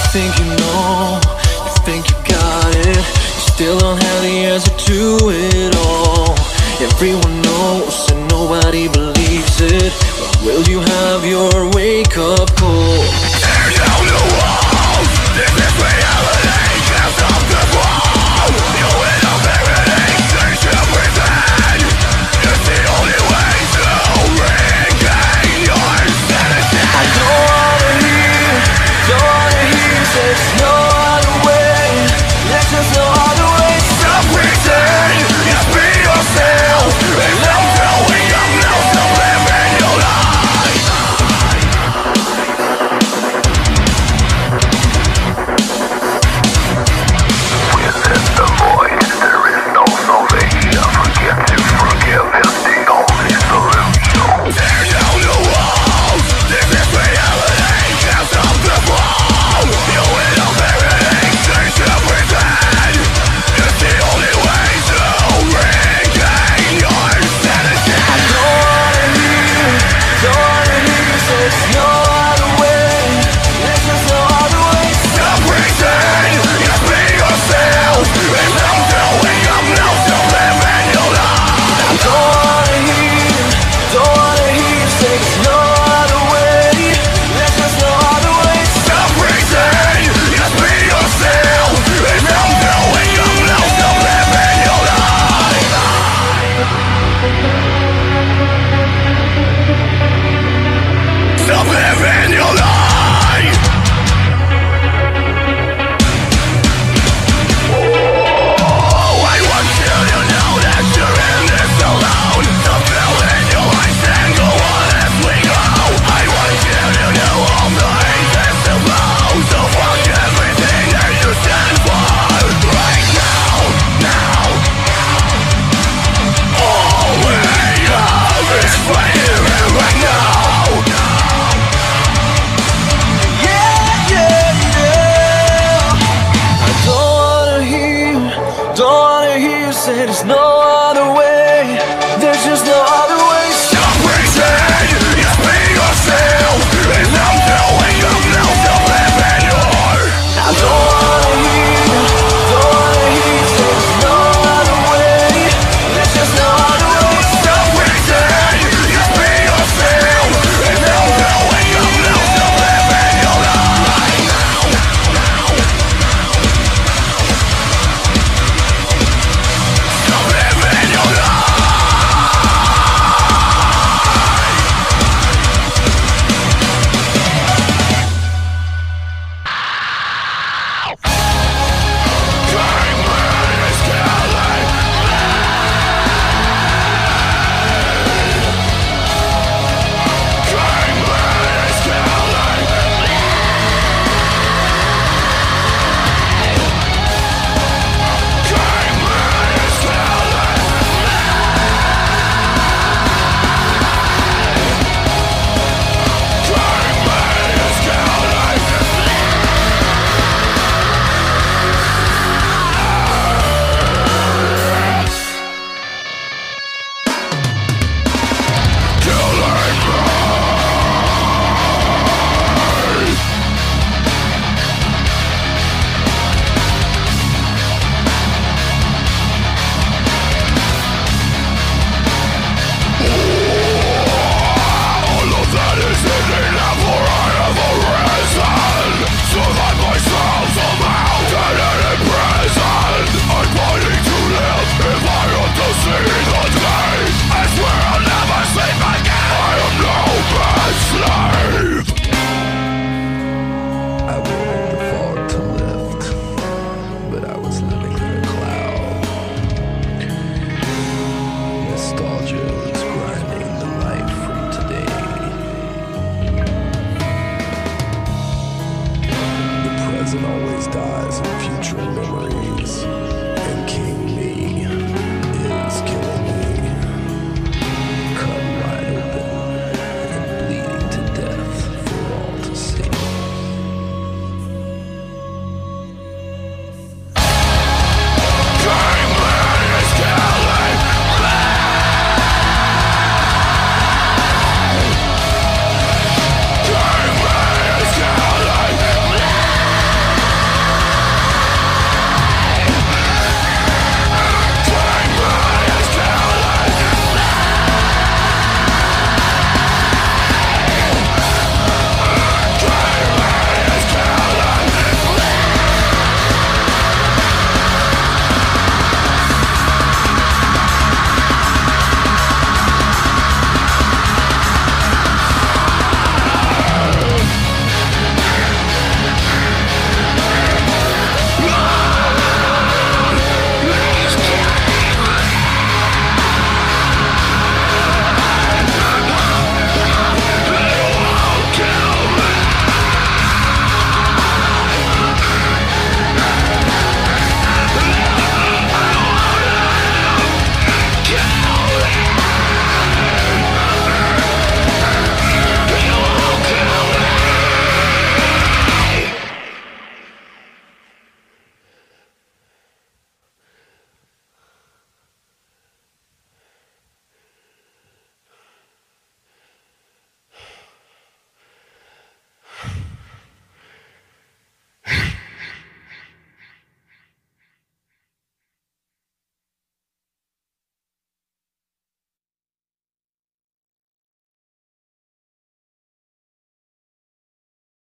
think you know, you think you got it. You still don't have the answer to it all. Everyone knows and nobody believes it, but will you have your wake-up call? Tear down the walls, this is reality, can't stop the fall. You will not everything, change everything. It's the only way to regain your sanity. I don't wanna hear there's no other way, there's just no other way. Stop pretending, just be yourself. And I'm growing up now, stop living your life. Within the void, there is no salvation. Forget to forgive is the only solution. Tear down the walls, this is reality, can't stop the fall. You will not everything, change everything. It's the only way to regain your sanity. I don't wanna hear there's no other way, there's just no other way. Stop pretending, just be yourself. And I'm growing up now, stop living your life. I don't wanna hear there's no other way, there's just no other way. Stop pretending, just be yourself. And I'm growing up now, stop living your life. Stop living your life. I want you to know that you're in this alone. Stop filling your life and go on as we go. I want you to know all the hate that's below. So fuck everything that you stand for. Right now. All we have is right here and right now. Don't wanna hear say there's no other way, there's just no other way. Stop pretending, just be yourself. And I'm growing up now, stop living your. I don't wanna hear say there's no other way, there's just no other way. Stop pretending, just be yourself. And I'm growing up now, stop living your life. Stop living your life. Always dies in future memories, and King Me